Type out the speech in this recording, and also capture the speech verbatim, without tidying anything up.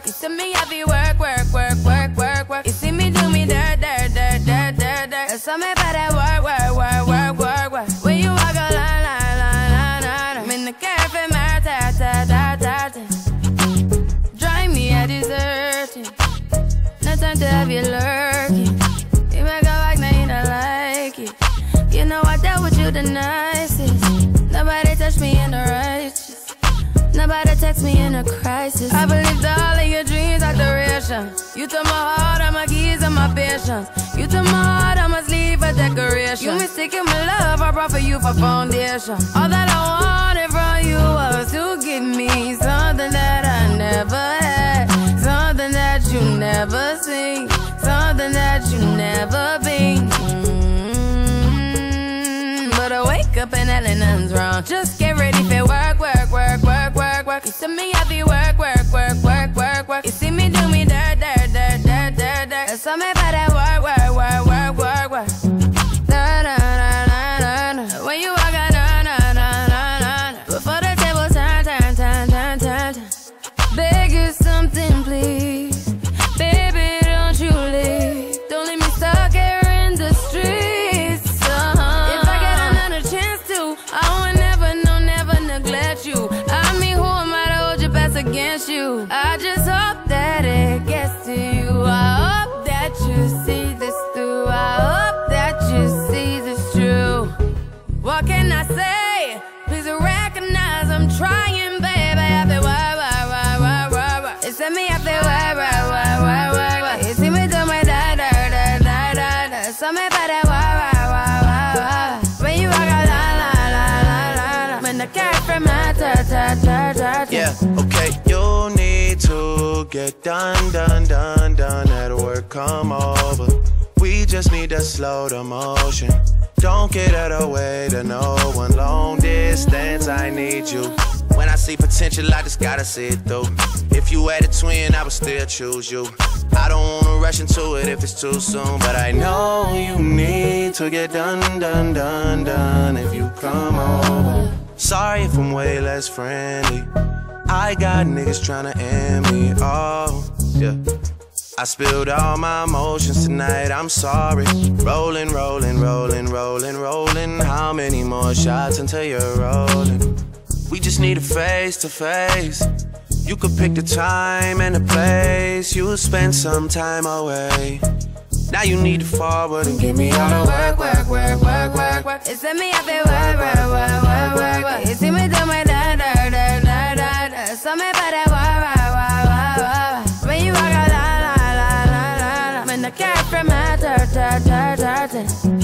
You see me heavy work, work, work, work, work, work. You see me do me dirt, dirt, dirt, dirt, dirt, dirt. There's something about that work, work, work, work, work, work. When you walk a line, line, line, line, line. I'm in the cafe, my ta, ta, ta, ta, ta. Drive me a deserting. No time to have you lurking. You make a back, now you don't like it. You know I dealt with you the nicest. Nobody touched me in the righteous. Nobody text me in a crisis. I believed all of your dreams, adoration. You took my heart, all my keys, and my patience. You took my heart, I must leave a decoration. You mistaken my love, I brought for you for foundation. All that I wanted from you was to give me something that I never had, something that you never seen, something that you never been. Mm-hmm. But I wake up and hell and nothing's wrong. Just get ready for work, work, work, work, work, work. You see me heavy work, work, work, work, work, work. You see me do me dirt, dirt, dirt, dirt, dirt, dirt. There's something about that work, work, work, work, work, work. Na na na na na na. When you walk out, na na na na na. Before the table turn, turn, turn, turn, turn, turn. Beg you something, please. Baby, don't you leave. Don't leave me stuck here in the streets. Uh-huh. If I get another chance to, I would never, no, never neglect you. I mean, who am I to hold your best against you? I just hope that it gets to you. I hope that you see this through. I hope that you see this true. What can I say? Please recognize I'm trying, baby. I feel why, why, why, why, why, why. It's me, I feel why, why, why, why, why, why. You see me do my da, da, da, da, da, da. Something about that why, why, why, why, why. When you walk out, la, la, la, la, la, la. When the cat from my ta, ta, ta, ta, ta. Yeah, okay, you need to get done, done, done, done. At work, come over. We just need to slow the motion. Don't get out of the way to no one. Long distance, I need you. When I see potential, I just gotta see it through. If you had a twin, I would still choose you. I don't wanna rush into it if it's too soon, but I know you need to get done, done, done, done. If you come over. Sorry if I'm way less friendly. I got niggas tryna end me, oh, yeah. I spilled all my emotions tonight, I'm sorry. Rolling, rolling, rolling, rolling, rolling. How many more shots until you're rolling? We just need a face to face. You could pick the time and the place. You'll spend some time away. Now you need to forward and give me all the work, work, work, work, work, work. It's me, I feel work, work, work, work, work, work. You see me do my da, da, da, da, da, da. Something about that work, work, work, work, work. When you walk out, la, la, la, la, la, la. When the cat from my ta, ta, ta, ta, ta.